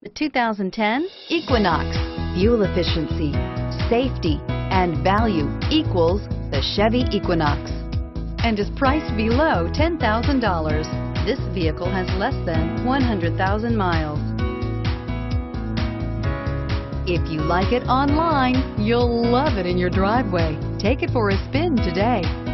The 2010 Equinox. Fuel efficiency, safety, and value equals the Chevy Equinox, and is priced below $10,000. This vehicle has less than 100,000 miles. If you like it online, you'll love it in your driveway. Take it for a spin today.